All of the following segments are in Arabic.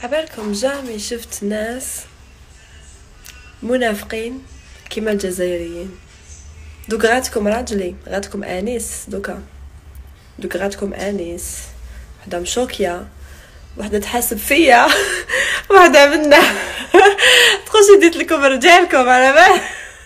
عبالكم جامي شفت ناس منافقين كيما الجزائريين. دوك غاتكم راجلي، غاتكم انيس، دوك غاتكم انيس، وحده مشوكيه، وحده تحاسب فيا وحده منا تخشي ديت لكم رجالكم على بال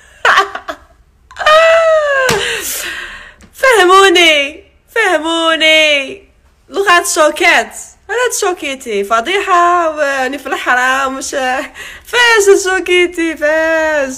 فهموني لغات شوكات. انا تشوكيتي فضيحه واني في الحرام مش فاش تشوكيتي فاش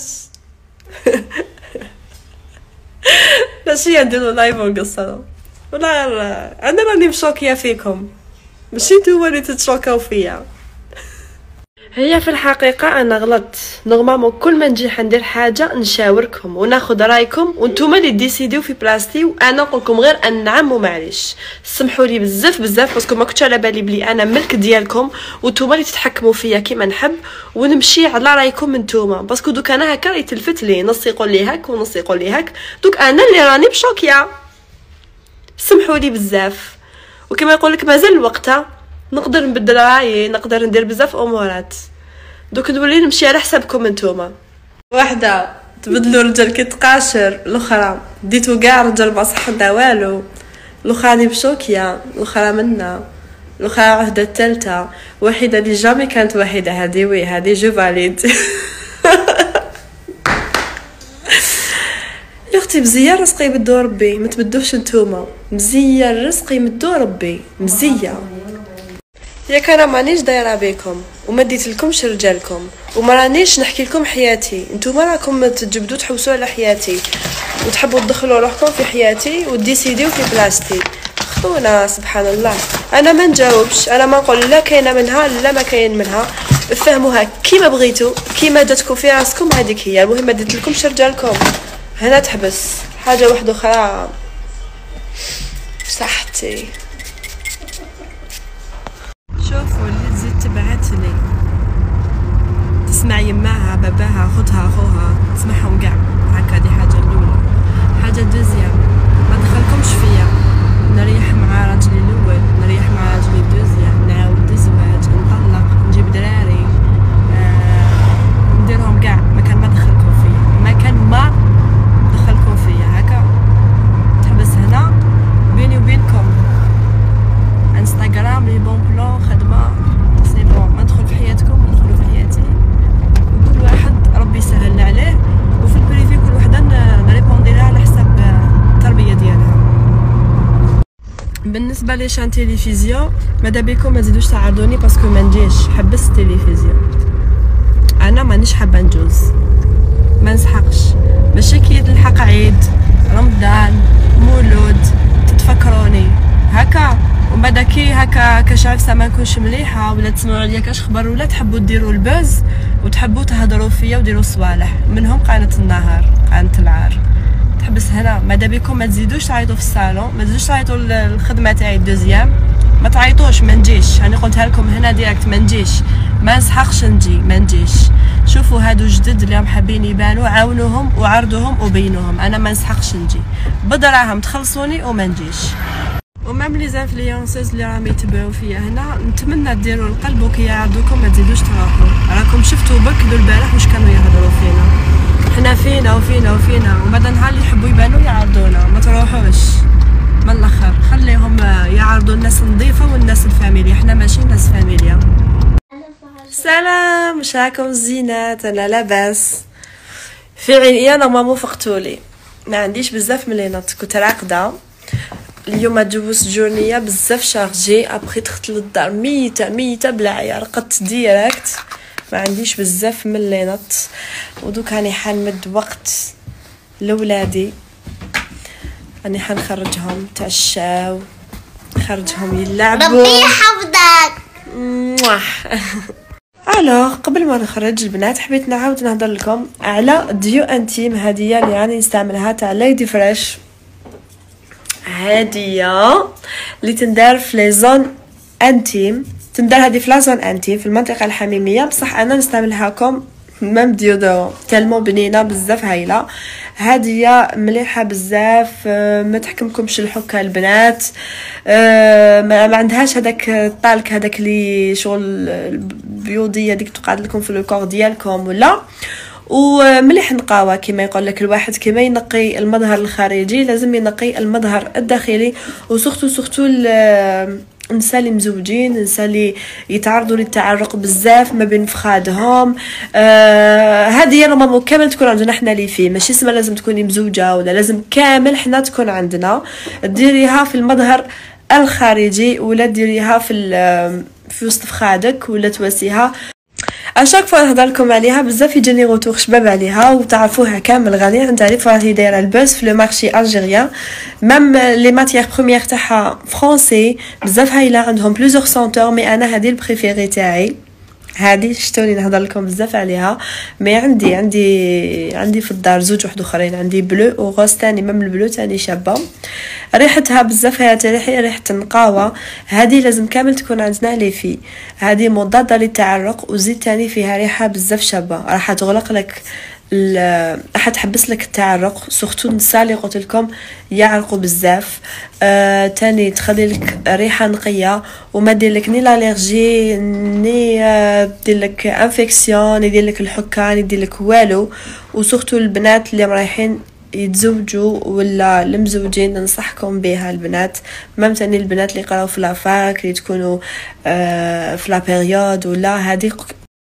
ماشي نديرو لايف ونقصرو ولا انا راني مشوكيه فيكم ماشي نتوما اللي تتشوكاو فيا. هي في الحقيقه انا غلطت. نورمالمون كل ما نجي حندير حاجه نشاوركم وناخذ رايكم وانتوما اللي ديسيديو في بلاصتي، وانا نقول لكم غير ان نعم ومعليش. سمحوا لي بزاف باسكو ما كنتش على بالي بلي انا ملك ديالكم وانتوما اللي تتحكموا فيا كيما نحب ونمشي على رايكم نتوما. باسكو دوك انا هكا يتلفت لي نص يقول لي هك ونص يقول لي هك، دوك انا اللي راني بشوكيا. سمحوا لي بزاف، وكما يقول لك مازال الوقت نقدر نبدل رايي، نقدر ندير بزاف امورات. دوك نولي نمشي على حسابكم نتوما. واحده تبدلوا رجال كي تقاشر، الاخرى ديتو كاع رجال ما صحنا والو، الاخرى راني بشوكيه، الاخرى منا، الاخرى عهده الثالثه، وحيده اللي جامي كانت وحيده. هذه وي هذه جو فاليد يا اختي مزيان رزقي يمدو ربي، ما تبدوش نتوما. مزيان رزقي يمدو ربي مزيان. ياك انا مانيش دايره بيكم وما ديت لكمش رجالكم وما رانيش نحكي لكم حياتي. نتوما راكم تجبدوا تحوسوا على حياتي وتحبوا تدخلوا روحكم في حياتي وديسيديو في بلاصتي. خونا سبحان الله، انا ما نجاوبش، انا ما نقول لا كاينه منها لا ما كاين منها. فهموها كيما بغيتوا، كيما جاتكم في راسكم هذيك هي. المهم ما ديت لكمش رجالكم هنا تحبس. حاجه واحده اخرى صحتي، شوفوا اللي تزيد تبعتني تسمع يماها باباها خوتها اخوها تسمعهم كاع هكا. دي حاجه الاولى. حاجه دوزيام ما دخلكمش فيا، نريح مع راجلي الاول، نريح مع راجلي الدوزيام، نعاود زواج، نطلق، نجيب دراري، نديرهم كاع. ما دخلكم فيا، ما دخلكم فيا هكا. تحبس هنا بيني وبينكم انستغرام لي بون بلون خدمه سي بون. ما ندخل في حياتكم وندخلوا في حياتي، وكل واحد ربي يسهل عليه. وفي البريفي كل وحده نريبوندي لها على حساب التربيه ديالها. بالنسبه لي شان تيليفزيون ماذا بكم ما تزيدوش تعرضوني باسكو ما نجيش. حبست التلفزيون، انا مانيش حابه نجوز، ما نسحقش. ماشي كي تلحق عيد رمضان مولود تتفكروني هكا ومن بعد كي هكا كاش عفسه ما نكونش مليحه ولا تسمعوا عليا كاش خبر ولا تحبوا ديروا البوز وتحبوا تهضروا فيا وديروا صوالح منهم قانه النهار قانه العار. تحبس هنا. ماذا بكم ما تزيدوش تعيطوا في الصالون، ما تزيدوش تعيطوا الخدمه تاعي الدوزيام، ما تعيطوش. ما نجيش، انا قلتها لكم هنا ديريكت، ما نجيش، ما نسحقش نجي، ما نجيش. شوفوا هادو جدد اللي حابين يبانوا، عاونوهم وعرضوهم وبينوهم. انا ما نسحقش نجي بدراهم، تخلصوني وما نجيش. ومام لي زانفلونسوز اللي راهم يتبعوا فيا هنا، نتمنى ديروا القلب وكي يعرضوكم ما تزيدوش تروحوا. راكم شفتوا بكدوا البارح واش كانوا يهضروا فينا، حنا فينا وفينا وفينا، وبعد نهار اللي يحبوا يبانوا يعرضونا. ما تروحوش من الاخر، خليهم يعرضوا الناس نظيفه والناس الفاميليا. حنا ماشي ناس فاميليا. سلام، واش راكم الزينات؟ انا لاباس في عينيا. نورمالمون فقتولي، ما عنديش بزاف من لينات، كنت راقده اليوم. دوزت جورنيه بزاف شارجي، ابخي دخلت للدار ميته بلا عيا، رقدت ديريكت، ما عنديش بزاف من لينات. ودوك راني حنمد وقت لولادي، راني حنخرجهم تعشاو، نخرجهم يلعبوا. ربي يحفظك. الوغ قبل ما نخرج البنات حبيت نعاود نهضر لكم على ديو انتيم هديه اللي راني نستعملها تاع ليدي فريش. هديه اللي تندار في لي زون انتيم، تندار هذه في لا زون انتيم في المنطقه الحميميه، بصح انا نستعملها لكم ميم ديودورون تالمون بنينه بزاف هايله. هاديه مليحه بزاف. ما تحكمكمش الحكه البنات. ما عندهاش هذاك الطالك هذاك اللي شغل البيوضيه ديك تقعد لكم في الكور ديالكم ولا. ومليح نقاوه كما يقول لك الواحد كما ينقي المظهر الخارجي لازم ينقي المظهر الداخلي. وسورتو النساء اللي مزوجين، النساء اللي يتعرضوا للتعرق بزاف ما بين فخادهم، هذه هي نورمالمون كامل تكون عندنا حنا اللي فيه. ماشي اسمها لازم تكوني مزوجه ولا لازم كامل حنا تكون عندنا. ديريها في المظهر الخارجي ولا ديريها في وسط فخادك ولا تواسيها. اشاك فوا نهضر لكم عليها بزاف يجيني غوتور شباب عليها وتعرفوها كامل غاليه. نتعرف راهي دايره البوس في لو مارشي الجيريان. ميم لي ماتيير بروميير تاعها فرونسي بزاف هايله عندهم بليزيور سونتور. مي انا هذه البريفيري تاعي هذه شتوني نهضر لكم بزاف عليها. مي عندي في الدار زوج واحد اخرين. عندي بلو وغوز تاني. ميم البلو تاني شابه ريحتها بزاف. هي ريحه النقاوه. هذه لازم كامل تكون عندنا لي في. هذه مضاده للتعرق وزيد تاني فيها ريحه بزاف شابه. راح تغلق لك راح تحبس لك التعرق. سورتو النساء اللي قلت لكم يعرقوا بزاف. تاني تخلي لك ريحه نقيه وما دير لك ني الالرجي ني دير لك انفيكسيون يدير لك الحكه يدير لك والو. وسورتو البنات اللي رايحين يتزوجوا ولا المزوجين ننصحكم بها البنات. مام تاني البنات اللي قراو في لافاك اللي تكونوا في لا بيريود ولا هذه